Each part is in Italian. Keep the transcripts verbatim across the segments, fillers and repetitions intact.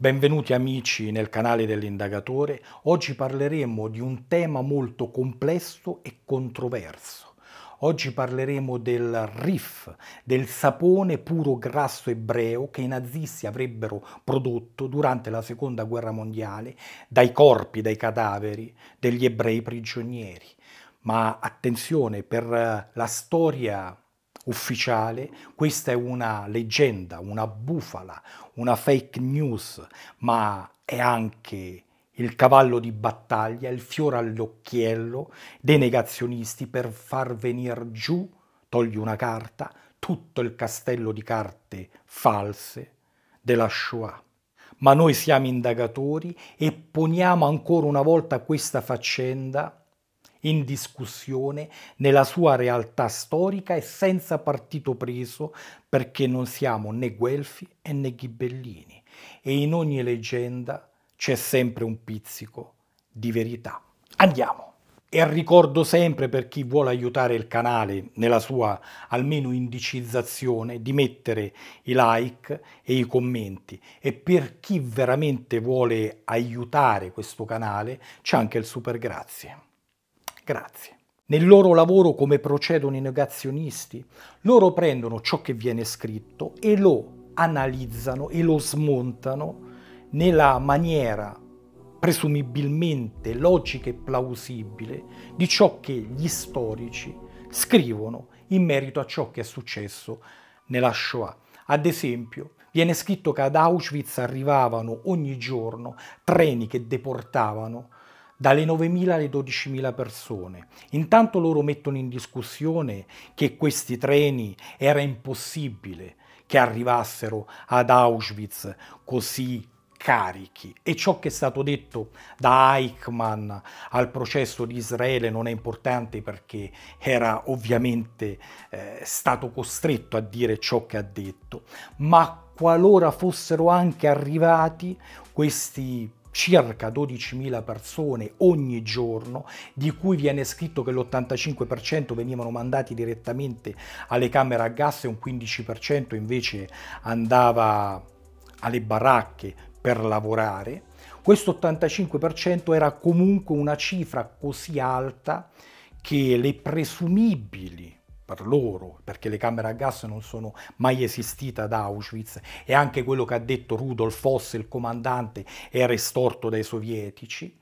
Benvenuti amici nel canale dell'Indagatore. Oggi parleremo di un tema molto complesso e controverso. Oggi parleremo del Rif, del sapone puro grasso ebreo che i nazisti avrebbero prodotto durante la seconda guerra mondiale dai corpi, dai cadaveri degli ebrei prigionieri. Ma attenzione, per la storia ufficiale, questa è una leggenda, una bufala, una fake news, ma è anche il cavallo di battaglia, il fiore all'occhiello dei negazionisti per far venire giù, togli una carta, tutto il castello di carte false della Shoah. Ma noi siamo indagatori e poniamo ancora una volta questa faccenda in discussione nella sua realtà storica e senza partito preso, perché non siamo né guelfi e né ghibellini e in ogni leggenda c'è sempre un pizzico di verità. Andiamo! E ricordo sempre, per chi vuole aiutare il canale nella sua almeno indicizzazione, di mettere i like e i commenti, e per chi veramente vuole aiutare questo canale c'è anche il super grazie. Grazie. Nel loro lavoro, come procedono i negazionisti? Loro prendono ciò che viene scritto e lo analizzano e lo smontano nella maniera presumibilmente logica e plausibile di ciò che gli storici scrivono in merito a ciò che è successo nella Shoah. Ad esempio, viene scritto che ad Auschwitz arrivavano ogni giorno treni che deportavano dalle novemila alle dodicimila persone. Intanto loro mettono in discussione che questi treni era impossibile che arrivassero ad Auschwitz così carichi, e ciò che è stato detto da Eichmann al processo di Israele non è importante perché era ovviamente eh, stato costretto a dire ciò che ha detto, ma qualora fossero anche arrivati questi circa dodicimila persone ogni giorno, di cui viene scritto che l'ottantacinque per cento venivano mandati direttamente alle camere a gas e un quindici per cento invece andava alle baracche per lavorare, questo ottantacinque per cento era comunque una cifra così alta che le presumibili per loro, perché le camere a gas non sono mai esistite ad Auschwitz, e anche quello che ha detto Rudolf Höss, il comandante, era estorto dai sovietici,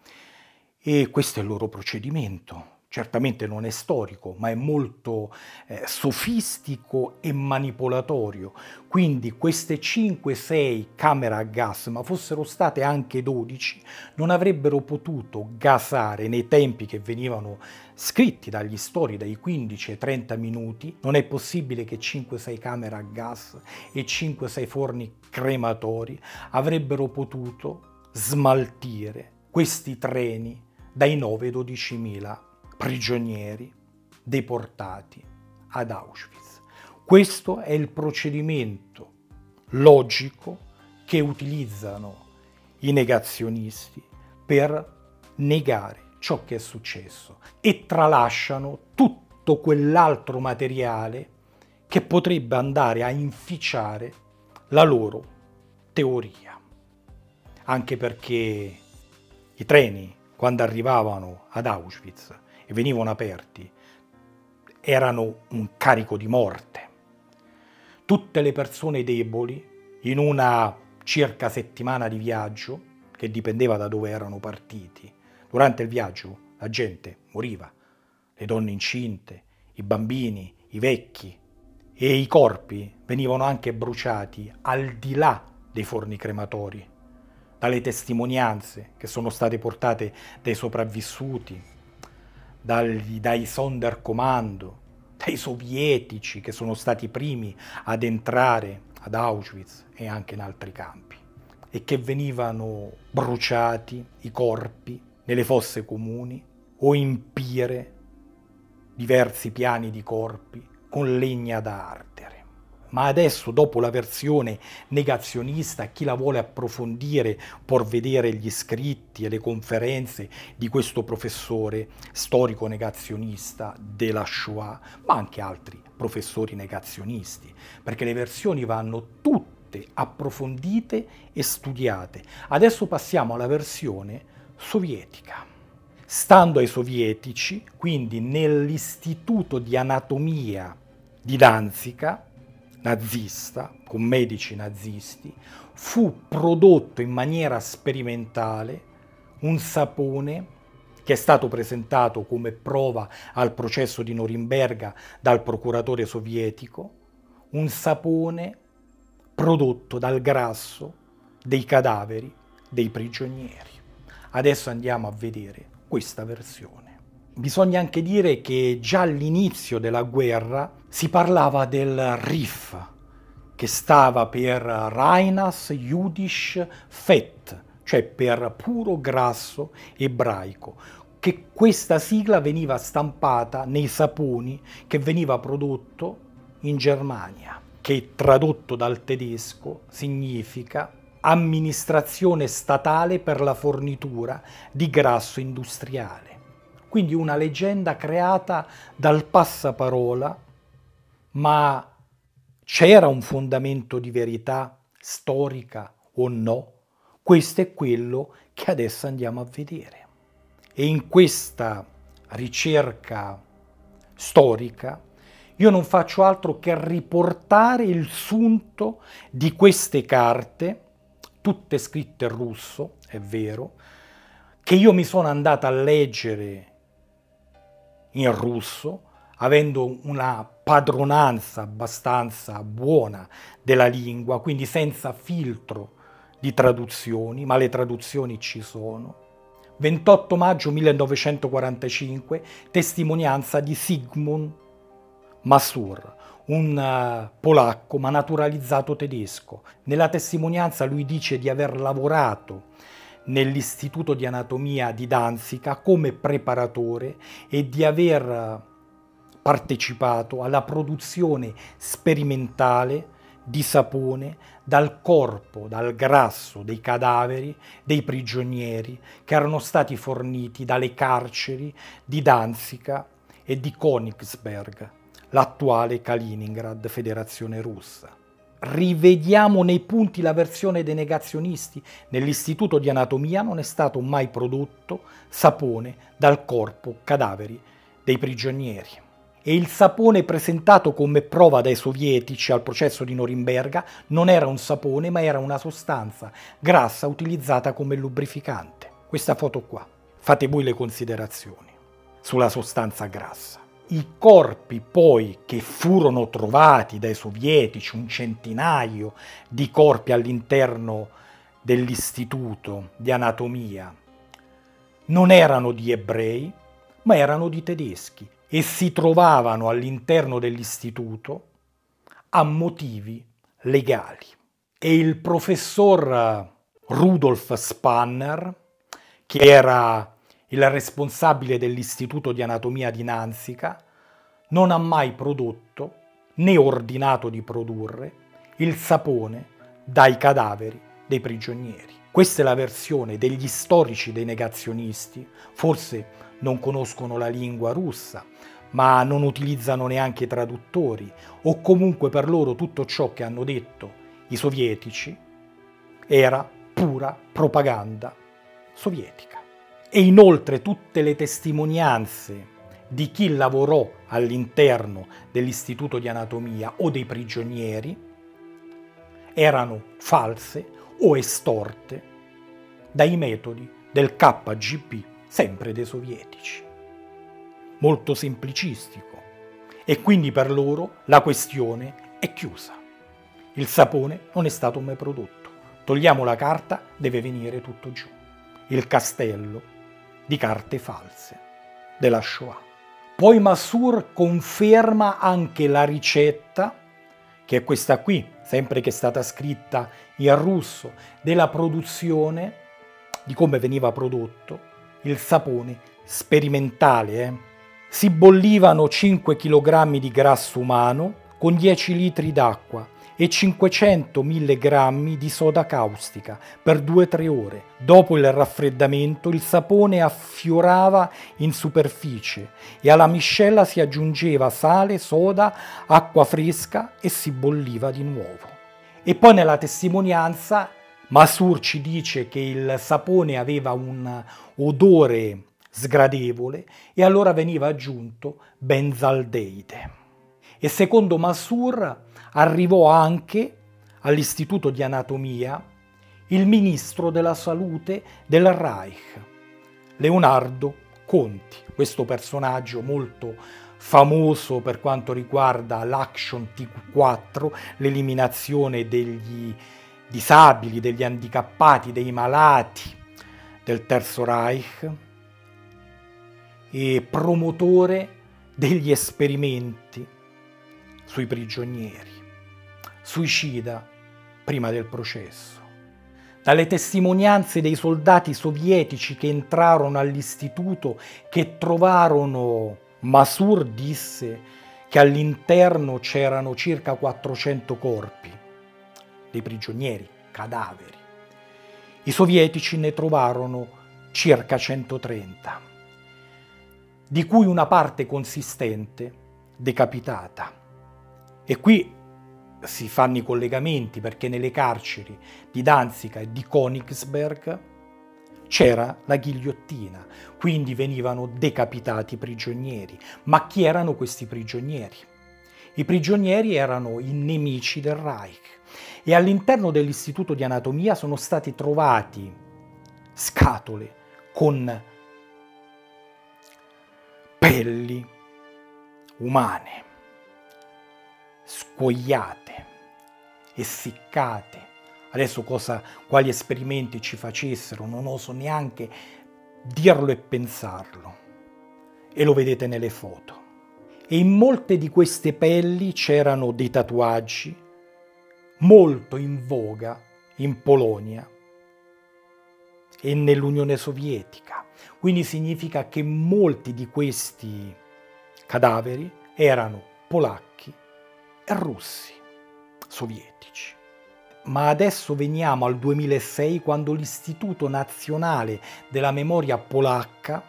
e questo è il loro procedimento. Certamente non è storico, ma è molto eh, sofistico e manipolatorio. Quindi queste cinque sei camere a gas, ma fossero state anche dodici, non avrebbero potuto gasare nei tempi che venivano scritti dagli stori, dai quindici ai trenta minuti. Non è possibile che cinque sei camere a gas e cinque sei forni crematori avrebbero potuto smaltire questi treni dai nove ai dodicimila prigionieri deportati ad Auschwitz. Questo è il procedimento logico che utilizzano i negazionisti per negare ciò che è successo e tralasciano tutto quell'altro materiale che potrebbe andare a inficiare la loro teoria. Anche perché i treni, quando arrivavano ad Auschwitz e venivano aperti, erano un carico di morte. Tutte le persone deboli, in una circa settimana di viaggio, che dipendeva da dove erano partiti, durante il viaggio la gente moriva, le donne incinte, i bambini, i vecchi, e i corpi venivano anche bruciati al di là dei forni crematori, dalle testimonianze che sono state portate dai sopravvissuti, dai, dai Sonderkommando, dai sovietici che sono stati i primi ad entrare ad Auschwitz e anche in altri campi, e che venivano bruciati i corpi nelle fosse comuni o in pire, diversi piani di corpi con legna da ardere. Ma adesso, dopo la versione negazionista, chi la vuole approfondire può vedere gli scritti e le conferenze di questo professore storico negazionista della Shoah, ma anche altri professori negazionisti, perché le versioni vanno tutte ricette approfondite e studiate. Adesso passiamo alla versione sovietica. Stando ai sovietici, quindi nell'istituto di anatomia di Danzica, nazista, con medici nazisti, fu prodotto in maniera sperimentale un sapone che è stato presentato come prova al processo di Norimberga dal procuratore sovietico, un sapone prodotto dal grasso dei cadaveri dei prigionieri. Adesso andiamo a vedere questa versione. Bisogna anche dire che già all'inizio della guerra si parlava del R I F, che stava per Reines Jüdisch Fett, cioè per puro grasso ebraico, che questa sigla veniva stampata nei saponi che veniva prodotto in Germania, che tradotto dal tedesco significa amministrazione statale per la fornitura di grasso industriale. Quindi una leggenda creata dal passaparola, ma c'era un fondamento di verità storica o no? Questo è quello che adesso andiamo a vedere. E in questa ricerca storica io non faccio altro che riportare il sunto di queste carte, tutte scritte in russo, è vero, che io mi sono andata a leggere in russo, avendo una padronanza abbastanza buona della lingua, quindi senza filtro di traduzioni, ma le traduzioni ci sono. ventotto maggio millenovecentoquarantacinque, testimonianza di Zygmunt Masur, un uh, polacco ma naturalizzato tedesco. Nella testimonianza lui dice di aver lavorato nell'Istituto di Anatomia di Danzica come preparatore e di aver partecipato alla produzione sperimentale di sapone dal corpo, dal grasso dei cadaveri dei prigionieri che erano stati forniti dalle carceri di Danzica e di Königsberg, l'attuale Kaliningrad, Federazione Russa. Rivediamo nei punti la versione dei negazionisti. Nell'Istituto di Anatomia non è stato mai prodotto sapone dal corpo cadaveri dei prigionieri. E il sapone presentato come prova dai sovietici al processo di Norimberga non era un sapone, ma era una sostanza grassa utilizzata come lubrificante. Questa foto qua. Fate voi le considerazioni sulla sostanza grassa. I corpi poi che furono trovati dai sovietici, un centinaio di corpi all'interno dell'Istituto di Anatomia, non erano di ebrei, ma erano di tedeschi e si trovavano all'interno dell'istituto a motivi legali. E il professor Rudolf Spanner, che era il responsabile dell'Istituto di Anatomia di Danzica, non ha mai prodotto, né ordinato di produrre, il sapone dai cadaveri dei prigionieri. Questa è la versione degli storici dei negazionisti, forse non conoscono la lingua russa, ma non utilizzano neanche traduttori, o comunque per loro tutto ciò che hanno detto i sovietici era pura propaganda sovietica. E inoltre tutte le testimonianze di chi lavorò all'interno dell'Istituto di Anatomia o dei prigionieri erano false o estorte dai metodi del K G B, sempre dei sovietici. Molto semplicistico. E quindi per loro la questione è chiusa. Il sapone non è stato mai prodotto. Togliamo la carta, deve venire tutto giù. Il castello di carte false della Shoah. Poi Masur conferma anche la ricetta, che è questa qui, sempre che è stata scritta in russo, della produzione, di come veniva prodotto il sapone sperimentale. Eh? Si bollivano cinque chilogrammi di grasso umano con dieci litri d'acqua e cinquecento milligrammi di soda caustica per due tre ore. Dopo il raffreddamento il sapone affiorava in superficie e alla miscela si aggiungeva sale, soda, acqua fresca e si bolliva di nuovo. E poi nella testimonianza Masur ci dice che il sapone aveva un odore sgradevole e allora veniva aggiunto benzaldeide. E secondo Masur arrivò anche all'Istituto di Anatomia il ministro della salute del Reich, Leonardo Conti, questo personaggio molto famoso per quanto riguarda l'Action T quattro, l'eliminazione degli disabili, degli handicappati, dei malati del Terzo Reich e promotore degli esperimenti sui prigionieri, suicida prima del processo. Dalle testimonianze dei soldati sovietici che entrarono all'istituto, che trovarono, Masur disse che all'interno c'erano circa quattrocento corpi dei prigionieri, cadaveri. I sovietici ne trovarono circa centotrenta, di cui una parte consistente decapitata. E qui si fanno i collegamenti perché nelle carceri di Danzica e di Königsberg c'era la ghigliottina, quindi venivano decapitati i prigionieri. Ma chi erano questi prigionieri? I prigionieri erano i nemici del Reich e all'interno dell'Istituto di Anatomia sono stati trovati scatole con pelli umane, scuoiate, essiccate. Adesso cosa, quali esperimenti ci facessero, non oso neanche dirlo e pensarlo. E lo vedete nelle foto. E in molte di queste pelli c'erano dei tatuaggi molto in voga in Polonia e nell'Unione Sovietica. Quindi significa che molti di questi cadaveri erano polacchi e russi, sovietici. Ma adesso veniamo al duemilasei, quando l'Istituto Nazionale della Memoria Polacca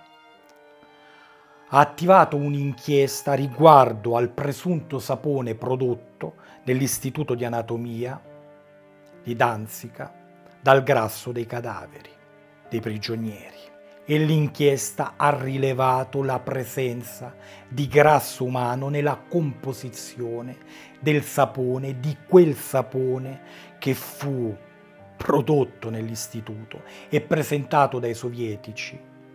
ha attivato un'inchiesta riguardo al presunto sapone prodotto nell'Istituto di Anatomia di Danzica dal grasso dei cadaveri dei prigionieri. E l'inchiesta ha rilevato la presenza di grasso umano nella composizione del sapone, di quel sapone che fu prodotto nell'istituto e presentato dai sovietici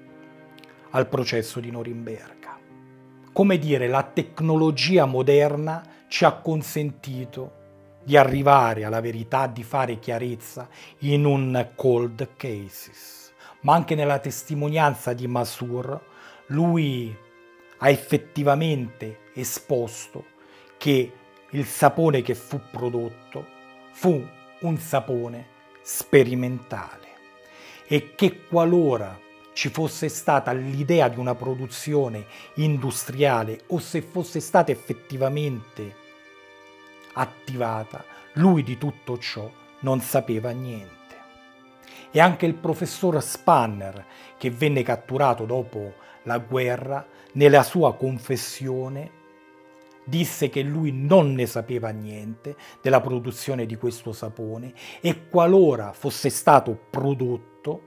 al processo di Norimberga. Come dire, la tecnologia moderna ci ha consentito di arrivare alla verità, di fare chiarezza in un cold cases. Ma anche nella testimonianza di Masur, lui ha effettivamente esposto che il sapone che fu prodotto fu un sapone sperimentale e che qualora ci fosse stata l'idea di una produzione industriale o se fosse stata effettivamente attivata, lui di tutto ciò non sapeva niente. E anche il professor Spanner, che venne catturato dopo la guerra, nella sua confessione disse che lui non ne sapeva niente della produzione di questo sapone e qualora fosse stato prodotto,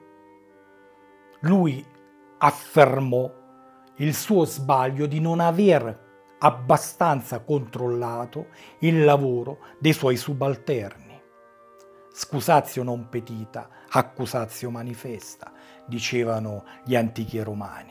lui affermò il suo sbaglio di non aver abbastanza controllato il lavoro dei suoi subalterni. Scusatio non petita, accusatio manifesta, dicevano gli antichi romani.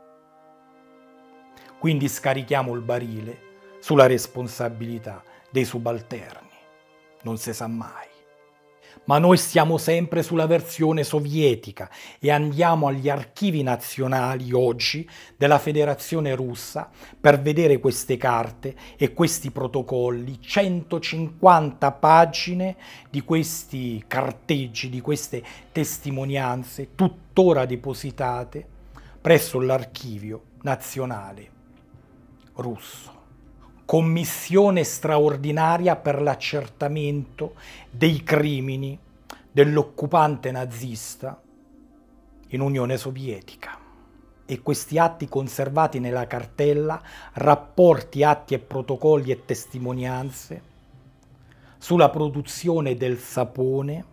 Quindi scarichiamo il barile sulla responsabilità dei subalterni, non si sa mai. Ma noi stiamo sempre sulla versione sovietica e andiamo agli archivi nazionali oggi della Federazione Russa per vedere queste carte e questi protocolli, centocinquanta pagine di questi carteggi, di queste testimonianze tuttora depositate presso l'archivio nazionale russo. Commissione straordinaria per l'accertamento dei crimini dell'occupante nazista in Unione Sovietica. E questi atti conservati nella cartella, rapporti, atti e protocolli e testimonianze, sulla produzione del sapone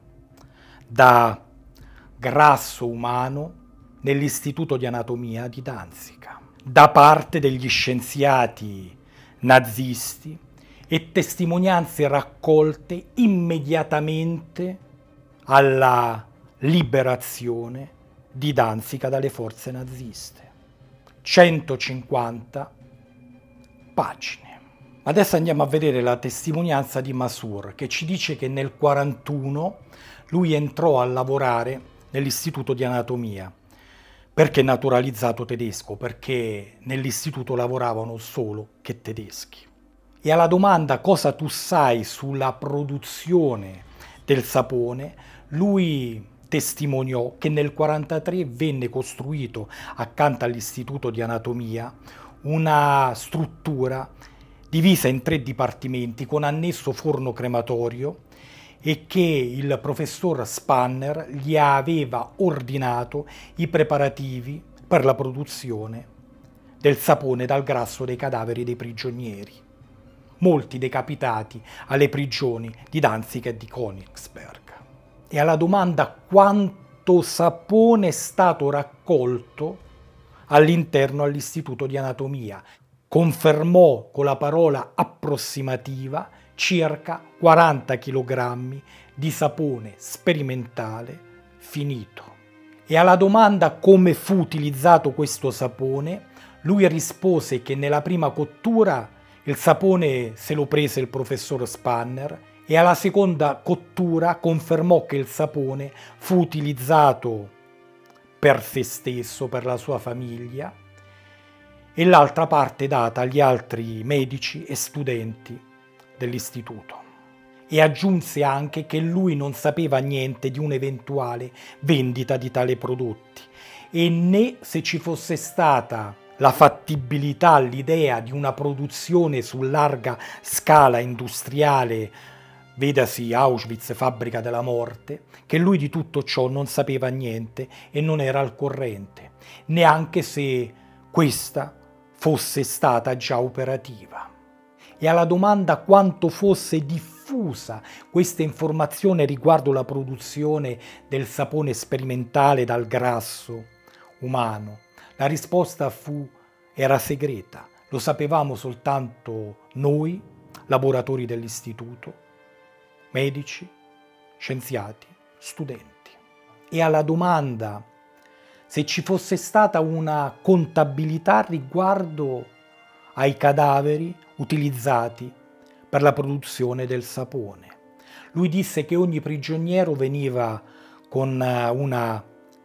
da grasso umano nell'Istituto di Anatomia di Danzica, da parte degli scienziati nazisti, e testimonianze raccolte immediatamente alla liberazione di Danzica dalle forze naziste. centocinquanta pagine. Adesso andiamo a vedere la testimonianza di Masur, che ci dice che nel quarantuno lui entrò a lavorare nell'Istituto di Anatomia. Perché naturalizzato tedesco? Perché nell'istituto lavoravano solo che tedeschi. E alla domanda cosa tu sai sulla produzione del sapone, lui testimoniò che nel quarantatré venne costruito accanto all'Istituto di Anatomia una struttura divisa in tre dipartimenti con annesso forno crematorio, e che il professor Spanner gli aveva ordinato i preparativi per la produzione del sapone dal grasso dei cadaveri dei prigionieri, molti decapitati alle prigioni di Danzica e di Königsberg. E alla domanda quanto sapone è stato raccolto all'interno all'Istituto di Anatomia, confermò con la parola approssimativa circa quaranta chilogrammi di sapone sperimentale finito. E alla domanda come fu utilizzato questo sapone, lui rispose che nella prima cottura il sapone se lo prese il professor Spanner, e alla seconda cottura confermò che il sapone fu utilizzato per se stesso, per la sua famiglia, e l'altra parte data agli altri medici e studenti dell'istituto. E aggiunse anche che lui non sapeva niente di un'eventuale vendita di tali prodotti, e né se ci fosse stata la fattibilità, l'idea di una produzione su larga scala industriale, vedasi Auschwitz, fabbrica della morte, che lui di tutto ciò non sapeva niente e non era al corrente, neanche se questa fosse stata già operativa. E alla domanda quanto fosse diffusa questa informazione riguardo la produzione del sapone sperimentale dal grasso umano, la risposta fu: era segreta, lo sapevamo soltanto noi, laboratori dell'istituto, medici, scienziati, studenti. E alla domanda se ci fosse stata una contabilità riguardo ai cadaveri utilizzati per la produzione del sapone, lui disse che ogni prigioniero veniva con una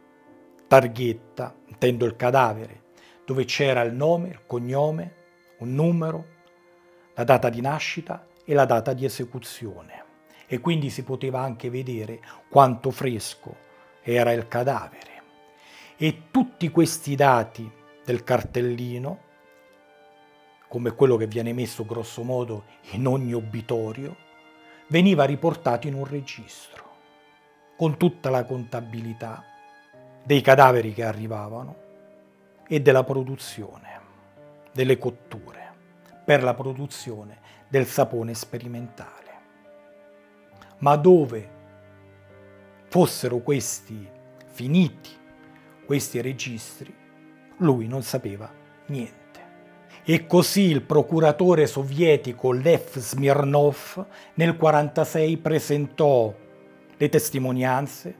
targhetta, intendo il cadavere, dove c'era il nome, il cognome, un numero, la data di nascita e la data di esecuzione. E quindi si poteva anche vedere quanto fresco era il cadavere. E tutti questi dati del cartellino, come quello che viene messo grosso modo in ogni obitorio, veniva riportato in un registro, con tutta la contabilità dei cadaveri che arrivavano e della produzione, delle cotture, per la produzione del sapone sperimentale. Ma dove fossero questi finiti, questi registri, lui non sapeva niente. E così il procuratore sovietico Lev Smirnov nel quarantasei presentò le testimonianze,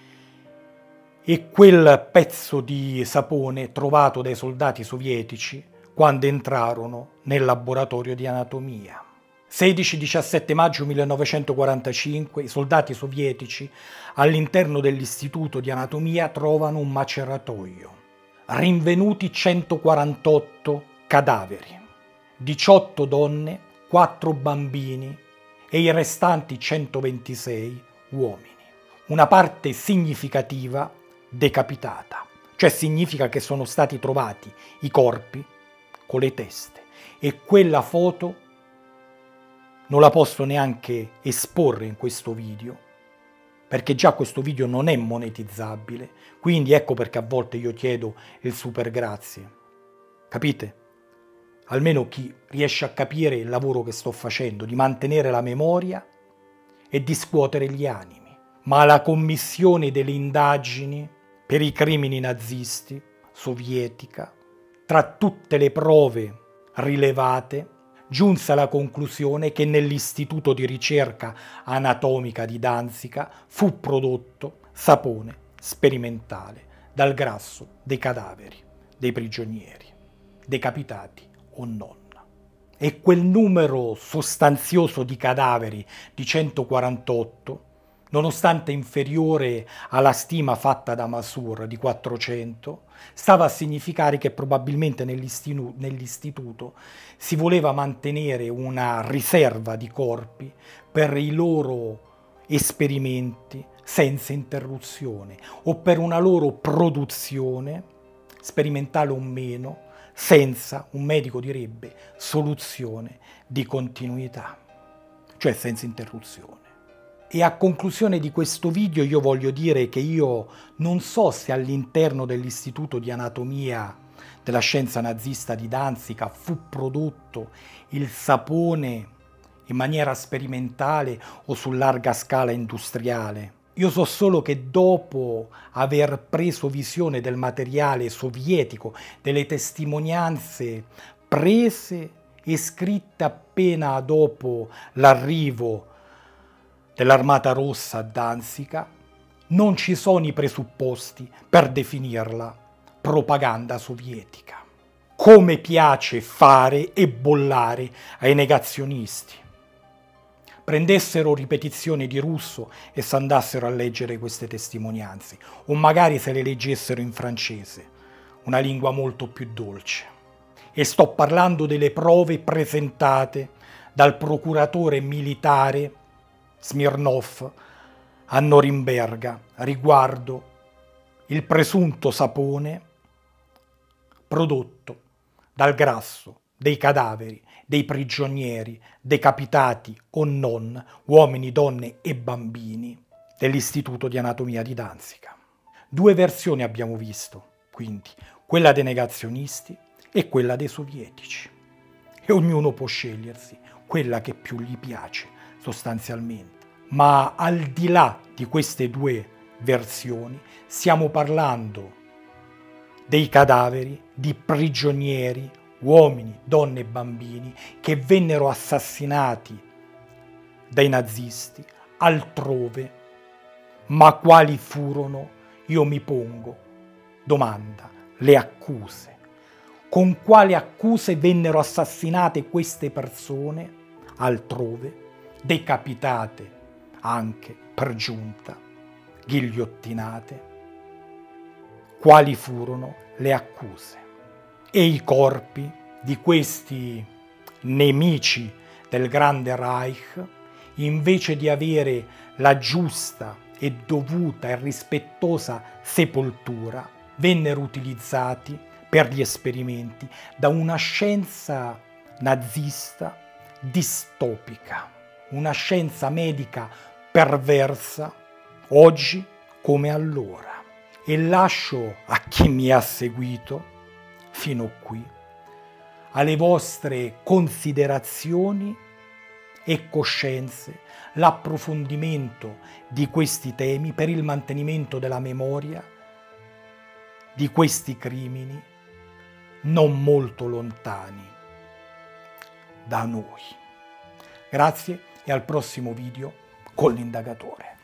e quel pezzo di sapone trovato dai soldati sovietici quando entrarono nel laboratorio di anatomia. sedici diciassette maggio millenovecentoquarantacinque i soldati sovietici all'interno dell'Istituto di Anatomia trovano un maceratoio. Rinvenuti centoquarantotto cadaveri, diciotto donne, quattro bambini e i restanti centoventisei uomini. Una parte significativa decapitata, cioè significa che sono stati trovati i corpi con le teste, e quella foto non la posso neanche esporre in questo video, perché già questo video non è monetizzabile, quindi ecco perché a volte io chiedo il super grazie, capite? Almeno chi riesce a capire il lavoro che sto facendo, di mantenere la memoria e di scuotere gli animi, ma la commissione delle indagini per i crimini nazisti, sovietica, tra tutte le prove rilevate, giunse alla conclusione che nell'Istituto di ricerca anatomica di Danzica fu prodotto sapone sperimentale dal grasso dei cadaveri, dei prigionieri, decapitati o non. E quel numero sostanzioso di cadaveri di centoquarantotto, nonostante inferiore alla stima fatta da Masur di quattrocento, stava a significare che probabilmente nell'istituto si voleva mantenere una riserva di corpi per i loro esperimenti senza interruzione o per una loro produzione, sperimentale o meno, senza, un medico direbbe, soluzione di continuità, cioè senza interruzione. E a conclusione di questo video io voglio dire che io non so se all'interno dell'Istituto di Anatomia della Scienza Nazista di Danzica fu prodotto il sapone in maniera sperimentale o su larga scala industriale. Io so solo che dopo aver preso visione del materiale sovietico, delle testimonianze prese e scritte appena dopo l'arrivo dell'Armata Rossa a Danzica, non ci sono i presupposti per definirla propaganda sovietica, come piace fare e bollare ai negazionisti. Prendessero ripetizioni di russo e s'andassero a leggere queste testimonianze, o magari se le leggessero in francese, una lingua molto più dolce. E sto parlando delle prove presentate dal procuratore militare Smirnov a Norimberga riguardo il presunto sapone prodotto dal grasso dei cadaveri dei prigionieri decapitati o non, uomini, donne e bambini dell'Istituto di Anatomia di Danzica. Due versioni abbiamo visto, quindi, quella dei negazionisti e quella dei sovietici. E ognuno può scegliersi quella che più gli piace, sostanzialmente. Ma al di là di queste due versioni, stiamo parlando dei cadaveri di prigionieri, uomini, donne e bambini che vennero assassinati dai nazisti altrove, ma quali furono, io mi pongo domanda, le accuse. Con quali accuse vennero assassinate queste persone altrove, decapitate anche per giunta, ghigliottinate? Quali furono le accuse? E i corpi di questi nemici del grande Reich, invece di avere la giusta e dovuta e rispettosa sepoltura, vennero utilizzati per gli esperimenti da una scienza nazista distopica, una scienza medica perversa, oggi come allora. E lascio a chi mi ha seguito fino qui alle vostre considerazioni e coscienze l'approfondimento di questi temi per il mantenimento della memoria di questi crimini non molto lontani da noi. Grazie e al prossimo video con l'indagatore.